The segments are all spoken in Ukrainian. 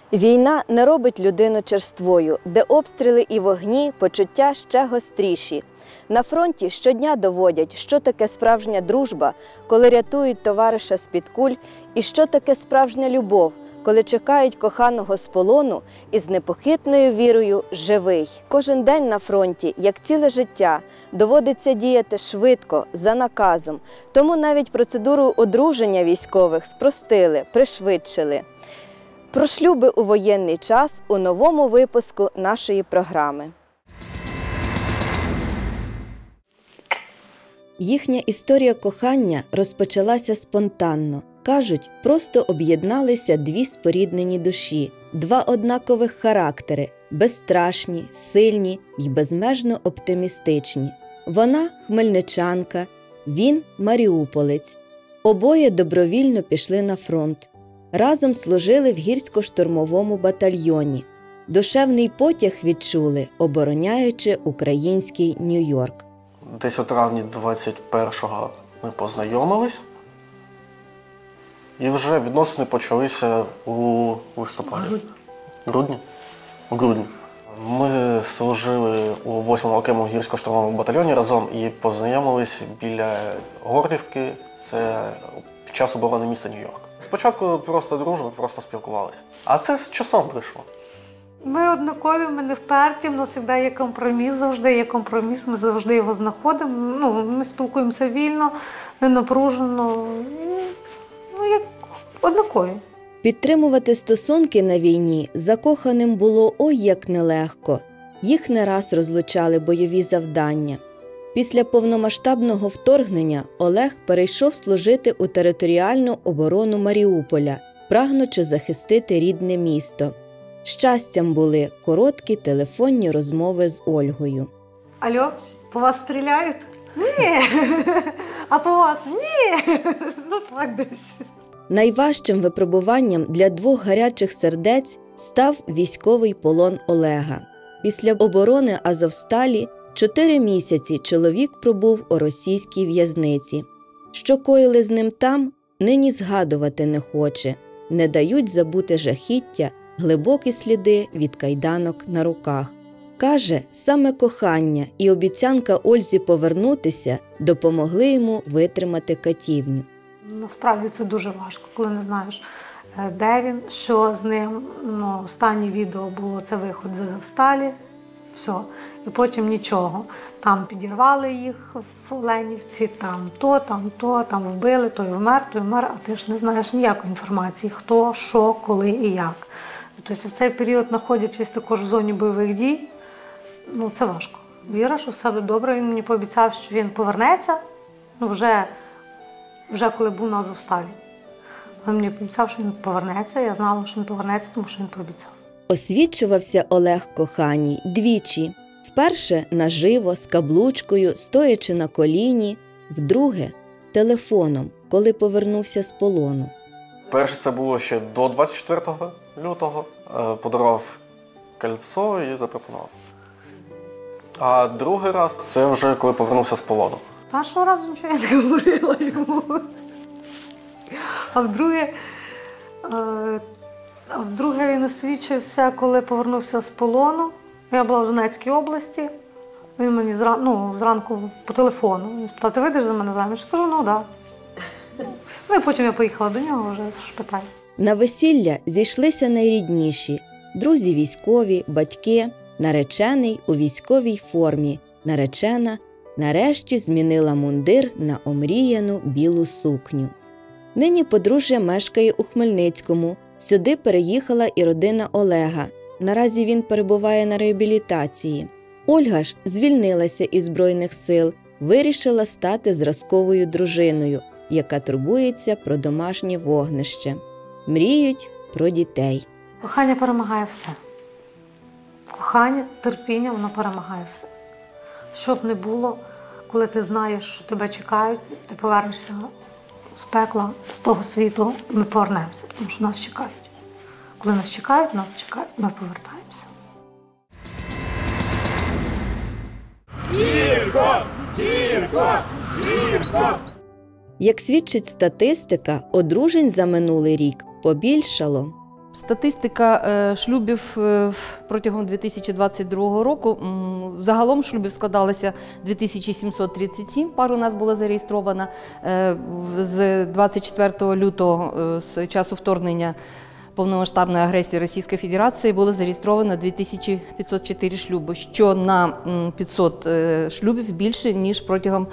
Війна не робить людину черствою, де обстріли і вогні, почуття ще гостріші. На фронті щодня доводять, що таке справжня дружба, коли рятують товариша з-під куль, і що таке справжня любов, коли чекають коханого з полону і з непохитною вірою живий. Кожен день на фронті, як ціле життя, доводиться діяти швидко, за наказом. Тому навіть процедуру одруження військових спростили, пришвидшили. Про шлюби у воєнний час у новому випуску нашої програми. Їхня історія кохання розпочалася спонтанно. Кажуть, просто об'єдналися дві споріднені душі, два однакових характери – безстрашні, сильні й безмежно оптимістичні. Вона – хмельничанка, він – маріуполець. Обоє добровільно пішли на фронт. Разом служили в гірсько-штурмовому батальйоні. Душевний потяг відчули, обороняючи український Нью-Йорк. Десь у травні 21-го ми познайомились. І вже відносини почалися у листопаді. Грудні? У грудні. Ми служили у 8-му окремому гірсько-штурмовому батальйоні разом і познайомились біля Горлівки. Це під час оборони міста Нью-Йорк. Спочатку просто дружили, просто спілкувалися. А це з часом прийшло. Ми однакові, ми не вперті, в нас завжди є компроміс, завжди є компроміс, ми завжди його знаходимо. Ми спілкуємося вільно, не напружено, як однакові. Підтримувати стосунки на війні закоханим було ой як нелегко. Їх не раз розлучали бойові завдання. Після повномасштабного вторгнення Олег перейшов служити у територіальну оборону Маріуполя, прагнучи захистити рідне місто. Щастям були короткі телефонні розмови з Ольгою. Алло, по вас стріляють? Ні. А по вас? Ні. Так десь. Найважчим випробуванням для двох гарячих сердець став військовий полон Олега. Після оборони Азовсталі 4 місяці чоловік пробув у російській в'язниці. Що коїли з ним там, нині згадувати не хоче. Не дають забути жахіття, глибокі сліди від кайданок на руках. Каже, саме кохання і обіцянка Ользі повернутися допомогли йому витримати катівню. Насправді це дуже важко, коли не знаєш, де він, що з ним. Останнє відео було, це виход з Азовсталі, все. І потім нічого. Там підірвали їх в Оленівці, там вбили, той вмер, а ти ж не знаєш ніякої інформації, хто, що, коли і як. Тобто в цей період, знаходячись також в зоні бойових дій, це важко. Віриш у себе добре, він мені пообіцяв, що він повернеться, вже коли був на Азовсталі. Він мені пообіцяв, що він повернеться, я знала, що він повернеться, тому що він пообіцяв. Освідчувався Олег коханій двічі. Вперше наживо, з каблучкою, стоячи на коліні. Вдруге – телефоном, коли повернувся з полону. Перше це було ще до 24 лютого. Подарував кольцо і запропонував. А другий раз – це вже коли повернувся з полону. Першого разу нічого я не говорила йому. А вдруге він освідчився, коли повернувся з полону. Я була в Донецькій області. Він мені зранку по телефону. Він спитав, ти вийдеш за мене заміж? Я кажу, так. І потім я поїхала до нього вже в шпиталь. На весілля зійшлися найрідніші – друзі військові, батьки, наречений у військовій формі, наречена нарешті змінила мундир на омріяну білу сукню. Нині подружжя мешкає у Хмельницькому. Сюди переїхала і родина Олега. Наразі він перебуває на реабілітації. Ольга ж звільнилася із Збройних сил, вирішила стати зразковою дружиною, яка турбується про домашнє вогнище. Мріють про дітей. Кохання перемагає все. Кохання, терпіння, воно перемагає все. Що б не було, коли ти знаєш, що тебе чекають, ти повернешся з пекла, з того світу, ми повернемося, тому що нас чекають. Коли нас чекають, ми повертаємося. Гірко! Гірко! Гірко! Як свідчить статистика, одружень за минулий рік побільшало. Статистика шлюбів протягом 2022 року. Загалом шлюбів складалося 2737 пар у нас було зареєстровано. З 24 лютого, з часу вторгнення повномасштабної агресії Російської Федерації, було зареєстровано 2504 шлюби, що на 500 шлюбів більше, ніж протягом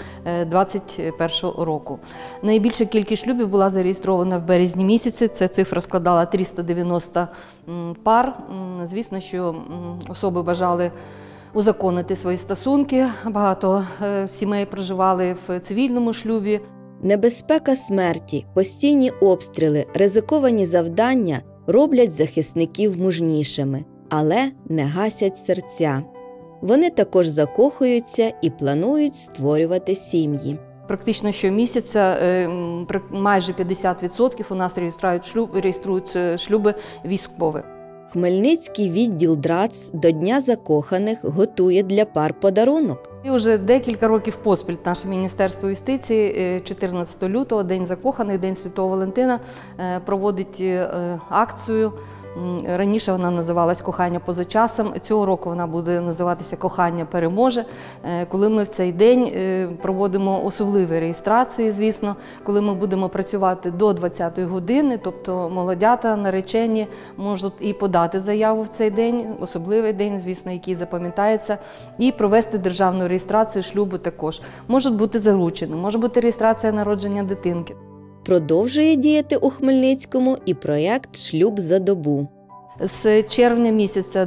2021 року. Найбільша кількість шлюбів була зареєстрована в березні місяці, ця цифра складала 390 пар. Звісно, що особи бажали узаконити свої стосунки, багато сімей проживали в цивільному шлюбі. Небезпека смерті, постійні обстріли, ризиковані завдання роблять захисників мужнішими, але не гасять серця. Вони також закохуються і планують створювати сім'ї. Практично щомісяця майже 50% у нас реєструють шлюби військові. Хмельницький відділ ДРАЦ до Дня закоханих готує для пар подарунок. І вже декілька років поспіль наше Міністерство юстиції 14 лютого, День закоханих, День Святого Валентина, проводить акцію. Раніше вона називалась «Кохання поза часом», цього року вона буде називатися «Кохання переможе», коли ми в цей день проводимо особливі реєстрації, звісно, коли ми будемо працювати до 20-ї години, тобто молодята, наречені можуть і подати заяву в цей день, особливий день, звісно, який запам'ятається, і провести державну реєстрацію шлюбу також. Можуть бути заручені, може бути реєстрація народження дитинки. Продовжує діяти у Хмельницькому і проєкт «Шлюб за добу». З червня місяця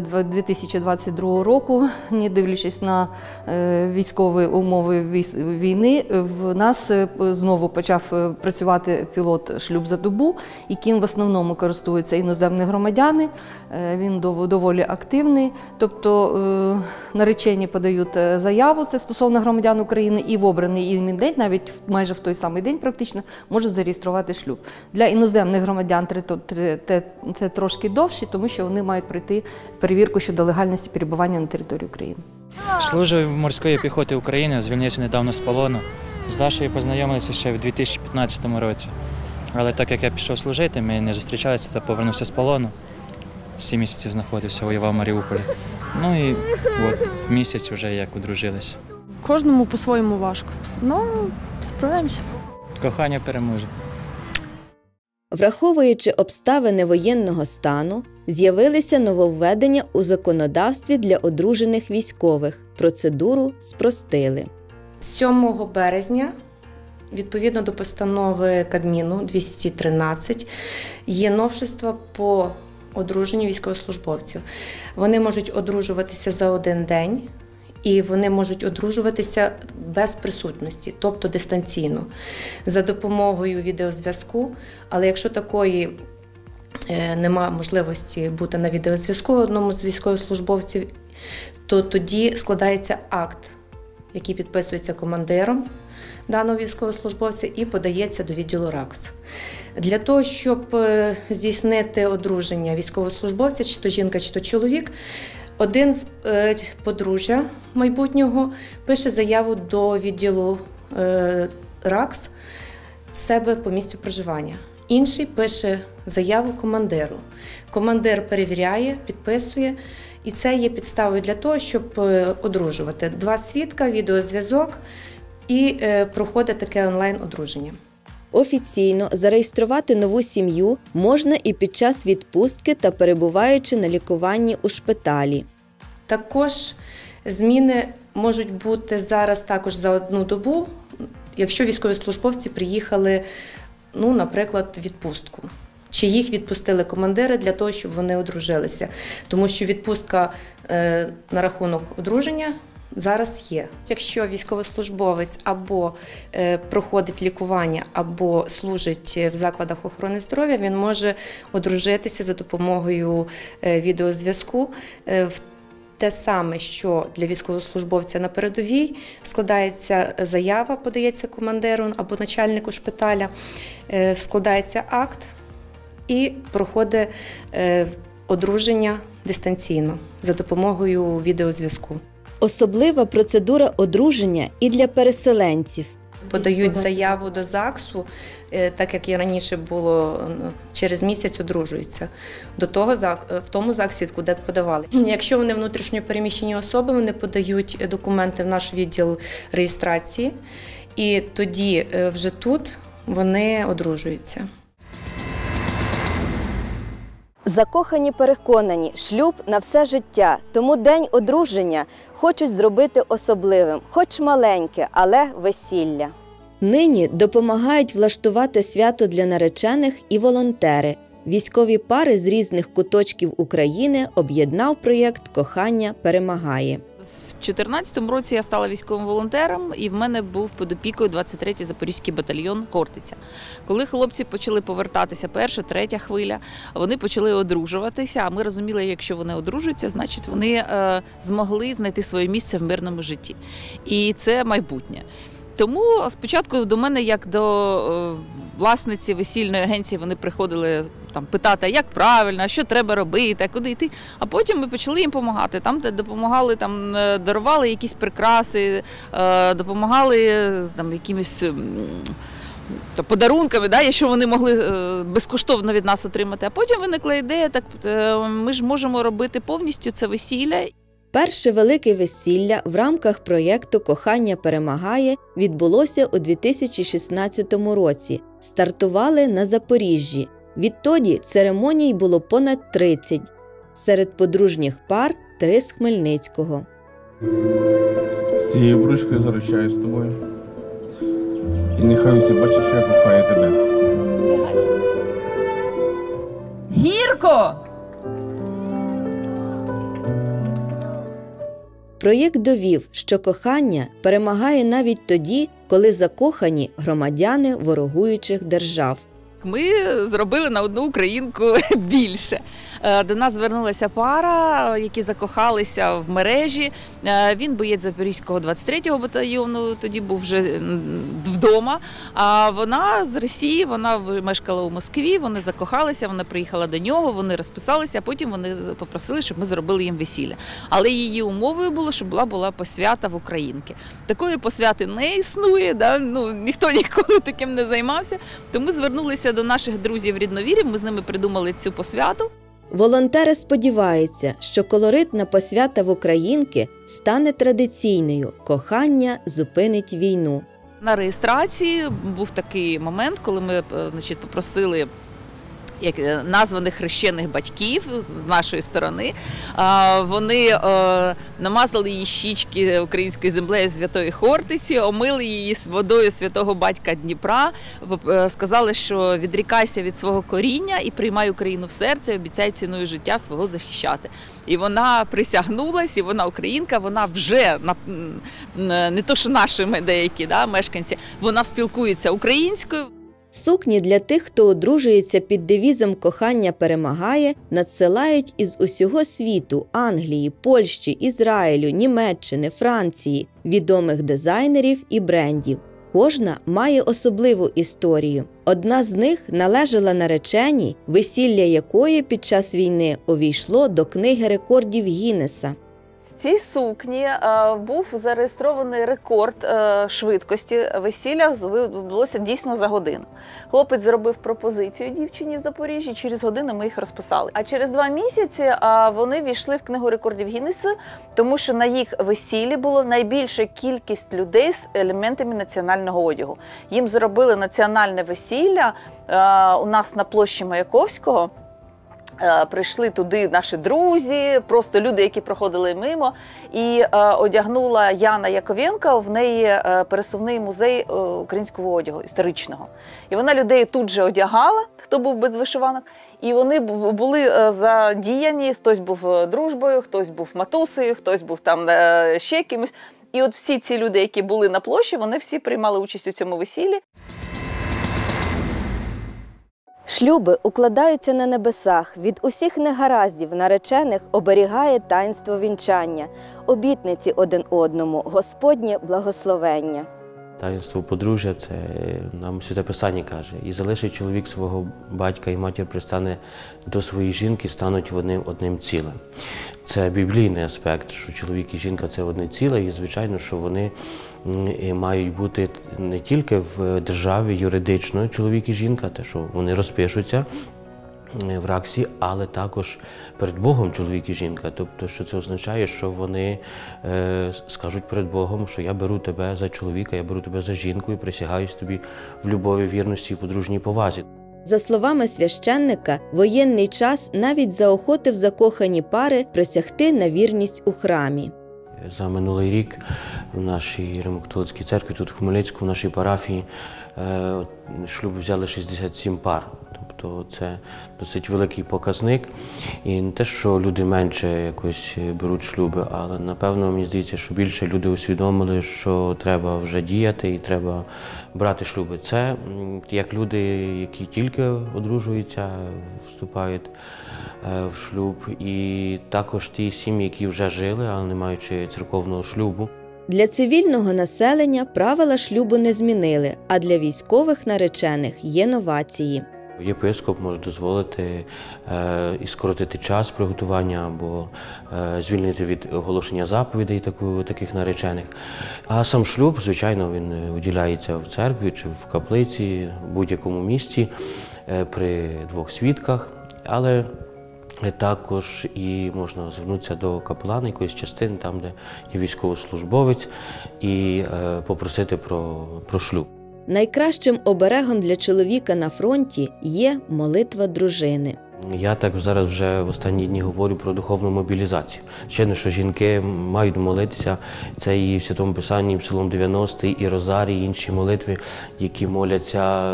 2022 року, не дивлячись на військові умови війни, в нас знову почав працювати пілот «Шлюб за добу», яким в основному користуються іноземні громадяни. Він доволі активний, тобто наречені подають заяву, це стосовно громадян України, і в обраний їм день, навіть майже в той самий день практично, можуть зареєструвати шлюб. Для іноземних громадян це трошки довше, тому що вони мають пройти перевірку щодо легальності перебування на території України. Служив в морської піхоти України, звільнився недавно з полону. З Дашею познайомилися ще в 2015 році. Але так як я пішов служити, ми не зустрічалися, то повернувся з полону. 7 місяців знаходився, воював в Маріуполі. Ну і от місяць вже як одружилися. Кожному по-своєму важко. Ну, справляємося. Кохання переможе. Враховуючи обставини воєнного стану, з'явилися нововведення у законодавстві для одружених військових. Процедуру спростили. 7 березня, відповідно до постанови Кабміну 213, є новшества по одруженню військовослужбовців. Вони можуть одружуватися за один день, і вони можуть одружуватися без присутності, тобто дистанційно, за допомогою відеозв'язку. Але якщо такої немає можливості бути на відеозв'язку одному з військовослужбовців, то тоді складається акт, який підписується командиром даного військовослужбовця і подається до відділу РАКС. Для того, щоб здійснити одруження військовослужбовця, чи то жінка, чи то чоловік, один з подружжя майбутнього пише заяву до відділу РАКС себе по місцю проживання. Інший пише заяву командиру. Командир перевіряє, підписує, і це є підставою для того, щоб одружувати. 2 свідка, відеозв'язок і проходить таке онлайн-одруження. Офіційно зареєструвати нову сім'ю можна і під час відпустки та перебуваючи на лікуванні у шпиталі. Також зміни можуть бути зараз також за одну добу, якщо військовослужбовці приїхали, наприклад, в відпустку. Чи їх відпустили командири для того, щоб вони одружилися. Тому що відпустка на рахунок одруження зараз є. Якщо військовослужбовець або проходить лікування, або служить в закладах охорони здоров'я, він може одружитися за допомогою відеозв'язку. Те саме, що для військовослужбовця на передовій, складається заява, подається командиру або начальнику шпиталя, складається акт і проходить одруження дистанційно за допомогою відеозв'язку. Особлива процедура одруження і для переселенців. подають заяву до ЗАГСу, так як і раніше було, через місяць одружуються в тому ЗАГСі, куди подавали. Якщо вони внутрішньо переміщені особи, вони подають документи в наш відділ реєстрації, і тоді вже тут вони одружуються. Закохані переконані, шлюб на все життя, тому день одруження хочуть зробити особливим, хоч маленьке, але весілля. Нині допомагають влаштувати свято для наречених і волонтери. Військові пари з різних куточків України об'єднав проєкт «Кохання перемагає». У 2014 році я стала військовим волонтером, і в мене був під опікою 23-й Запорізький батальйон «Хортиця». Коли хлопці почали повертатися, перша, третя хвиля, вони почали одружуватися, а ми розуміли, якщо вони одружуються, значить вони змогли знайти своє місце в мирному житті. І це майбутнє. Тому спочатку до мене, як до власниці весільної агенції, вони приходили там питати, як правильно, що треба робити, куди йти. А потім ми почали їм допомагати. Там допомагали, дарували якісь прикраси, допомагали там якимись подарунками, якщо вони могли безкоштовно від нас отримати. А потім виникла ідея, так ми ж можемо робити повністю це весілля. Перше велике весілля в рамках проєкту «Кохання перемагає» відбулося у 2016 році. Стартували на Запоріжжі. Відтоді церемоній було понад 30. Серед подружніх пар – 3 з Хмельницького. З цією бручкою заручаюсь з тобою. І нехай усі бачать, що я кохаю тебе. Гірко! Проєкт довів, що кохання перемагає навіть тоді, коли закохані громадяни ворогуючих держав. Ми зробили на одну українку більше. До нас звернулася пара, які закохалися в мережі. Він боєць Запорізького 23-го батальйону, тоді був вже вдома. А вона з Росії, вона мешкала у Москві, вони закохалися, вона приїхала до нього, вони розписалися, а потім вони попросили, щоб ми зробили їм весілля. Але її умовою було, щоб була посвята в українки. Такої посвяти не існує, ніхто ніколи таким не займався. Тому звернулися до наших друзів-рідновірів, ми з ними придумали цю посвяту. Волонтери сподіваються, що колоритна посвята в українки стане традиційною. Кохання зупинить війну. На реєстрації був такий момент, коли ми попросили названих хрещених батьків з нашої сторони. Вони намазали її щічки українською землею Святої Хортиці, омили її водою святого батька Дніпра, сказали, що відрікайся від свого коріння і приймай Україну в серце, обіцяй ціною життя свого захищати. І вона присягнулась, і вона українка, вона вже, не то що наші деякі мешканці, вона спілкується українською. Сукні для тих, хто одружується під девізом «Кохання перемагає», надсилають із усього світу – Англії, Польщі, Ізраїлю, Німеччини, Франції, відомих дизайнерів і брендів. Кожна має особливу історію. Одна з них належала нареченій, весілля якої під час війни увійшло до книги рекордів Гіннеса. В цій сукні був зареєстрований рекорд швидкості весілля, відбулося дійсно за годину. Хлопець зробив пропозицію дівчині з Запоріжжя, через годину ми їх розписали. А через 2 місяці вони війшли в книгу рекордів Гіннеса, тому що на їх весіллі було найбільша кількість людей з елементами національного одягу. Їм зробили національне весілля у нас на площі Маяковського. Прийшли туди наші друзі, просто люди, які проходили мимо, і одягнула Яна Яковенко, в неї пересувний музей українського одягу, історичного. І вона людей тут же одягала, хто був без вишиванок, і вони були задіяні, хтось був дружбою, хтось був матусею, хтось був там ще кимось. І от всі ці люди, які були на площі, вони всі приймали участь у цьому весіллі. Шлюби укладаються на небесах, від усіх негараздів наречених оберігає таїнство вінчання, обітниці один одному, Господнє благословення. Таїнство подружжя, це нам Святе Писання каже. І залишить чоловік свого батька і матір, пристане до своєї жінки, стануть вони одним цілим. Це біблійний аспект, що чоловік і жінка – це одне ціле, і звичайно, що вони мають бути не тільки в державі юридично, чоловік і жінка, те, що вони розпишуться в РАКСі, але також перед Богом чоловік і жінка. Тобто, що це означає, що вони скажуть перед Богом, що я беру тебе за чоловіка, я беру тебе за жінку і присягаюсь тобі в любові, вірності і подружній повазі. За словами священника, воєнний час навіть заохотив закохані пари присягти на вірність у храмі. За минулий рік в нашій Римо-католицькій церкві, тут в Хмельницьку, в нашій парафії, шлюб взяли 67 пар. Тобто це досить великий показник. І не те, що люди менше якось беруть шлюби, але напевно, мені здається, що більше люди усвідомили, що треба вже діяти і треба брати шлюби. Це як люди, які тільки одружуються, вступають в шлюб, і також ті сім'ї, які вже жили, але не маючи церковного шлюбу. Для цивільного населення правила шлюбу не змінили, а для військових наречених є новації. Єпископ може дозволити і скоротити час приготування або звільнити від оголошення заповідей таких наречених. А сам шлюб, звичайно, він уділяється в церкві чи в каплиці, в будь-якому місці при двох свідках, але також і можна звернутися до капелана якоїсь частини, там, де є військовослужбовець, і попросити про шлюб. Найкращим оберегом для чоловіка на фронті є молитва дружини. Я так зараз вже в останні дні говорю про духовну мобілізацію. Звичайно, що жінки мають молитися. Це і в Святому Писанні, і Псалом 90, і Розарій, і інші молитви, які моляться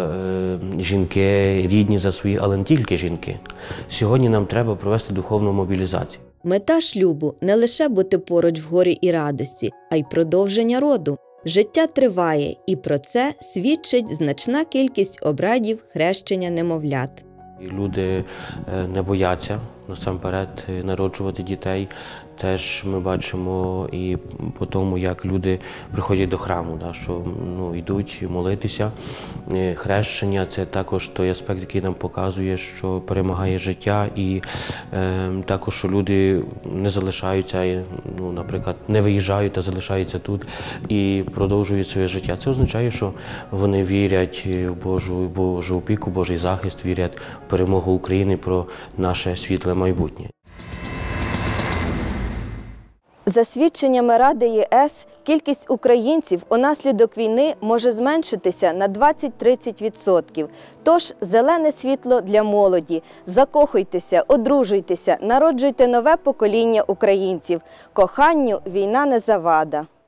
жінки, рідні за свої, але не тільки жінки. Сьогодні нам треба провести духовну мобілізацію. Мета шлюбу – не лише бути поруч в горі і радості, а й продовження роду. Життя триває, і про це свідчить значна кількість обрядів хрещення немовлят. Люди не бояться насамперед народжувати дітей. Теж ми бачимо і по тому, як люди приходять до храму, що йдуть молитися. Хрещення – це також той аспект, який нам показує, що перемагає життя, і також, що люди не залишаються, наприклад, не виїжджають, а залишаються тут і продовжують своє життя. Це означає, що вони вірять в Божу опіку, Божий захист, вірять в перемогу України, про наше світле майбутнє. За свідченнями Ради ЄС, кількість українців унаслідок війни може зменшитися на 20-30%. Тож зелене світло для молоді. Закохуйтеся, одружуйтеся, народжуйте нове покоління українців. Коханню війна не завада.